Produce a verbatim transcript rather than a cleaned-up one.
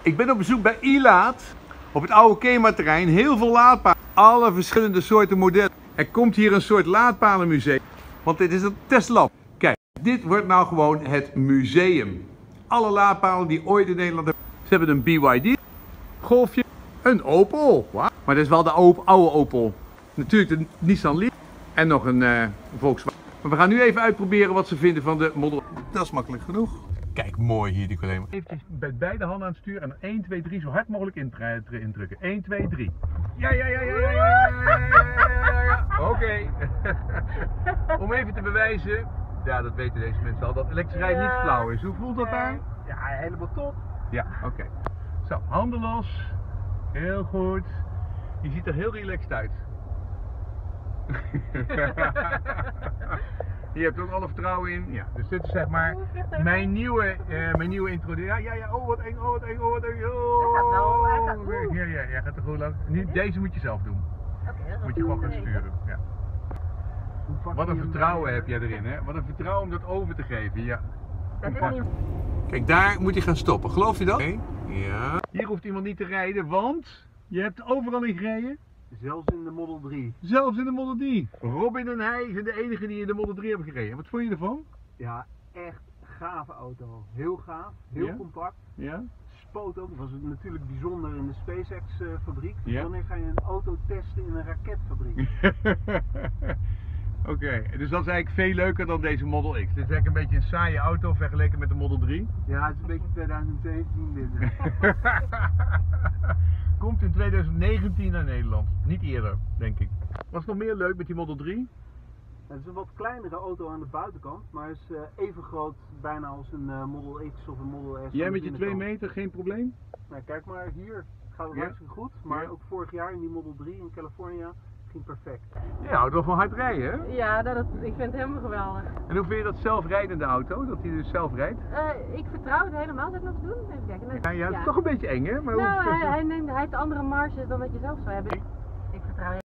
Ik ben op bezoek bij iLaat op het oude KEMA-terrein. Heel veel laadpalen, alle verschillende soorten modellen. Er komt hier een soort laadpalenmuseum, want dit is een testlab. Kijk, dit wordt nou gewoon het museum. Alle laadpalen die ooit in Nederland hebben. Ze hebben een B Y D, Golfje, een Opel. Wow. Maar dat is wel de oude Opel. Natuurlijk de Nissan Leaf en nog een uh, Volkswagen. Maar we gaan nu even uitproberen wat ze vinden van de Model. Dat is makkelijk genoeg. Kijk, mooi hier die collega. Even met beide handen aan het sturen en dan één, twee, drie zo hard mogelijk indrukken. één, twee, drie. Ja, ja, ja, ja, ja, ja, ja, ja, ja. Oké. Om even te bewijzen, ja dat weten deze mensen al, dat elektrisch rijden niet flauw is. Hoe voelt dat daar? Ja, helemaal top. Ja, oké. Okay. Zo, handen los. Heel goed. Je ziet er heel relaxed uit. Je hebt ook alle vertrouwen in. Ja, dus dit is zeg maar mijn nieuwe, uh, mijn nieuwe introductie. Ja, ja, ja, oh wat eng, oh wat eng, oh wat eng. Oh. Hij gaat nou, hij gaat goed. Ja, ja, ja, gaat er goed langs. Nu, deze moet je zelf doen. Okay, moet je gewoon gaan sturen. Ja. Wat een vertrouwen heb jij erin, hè? Wat een vertrouwen om dat over te geven. Ja. Dat is niet... Kijk, daar moet hij gaan stoppen. Geloof je dat? Okay. Ja. Hier hoeft iemand niet te rijden, want je hebt overal in gereden. Zelfs in de Model drie. Zelfs in de Model drie. Robin en hij zijn de enigen die in de Model drie hebben gereden. Wat vond je ervan? Ja, echt gave auto. Heel gaaf, heel ja? compact. Ja. Spoot ook. Dat was natuurlijk bijzonder in de SpaceX uh, fabriek. Ja? Wanneer ga je een auto testen in een raketfabriek? Oké, okay. Dus dat is eigenlijk veel leuker dan deze Model X. Dit is eigenlijk een beetje een saaie auto vergeleken met de Model drie. Ja, het is een beetje twintig zeventien dit. Komt in twintig negentien naar Nederland. Niet eerder, denk ik. Was nog meer leuk met die Model drie? Het is een wat kleinere auto aan de buitenkant, maar is uh, even groot bijna als een uh, Model X of een Model S. Jij met je twee meter, geen probleem? Nou, kijk maar, hier gaat het ja? hartstikke goed. Maar ja? ook vorig jaar in die Model drie in California ging perfect. Je houdt wel van hard rijden, hè? Ja, dat, ik vind het helemaal geweldig. En hoe vind je dat zelfrijdende auto, dat hij dus zelf rijdt? Uh, ik vertrouw het helemaal, zou ik nog doen? Even kijken. Ja, ja, het is ja. toch een beetje eng, hè? Maar nou, hoe... hij, hij, neemt, hij heeft andere marges dan dat je zelf zou hebben. Ik vertrouw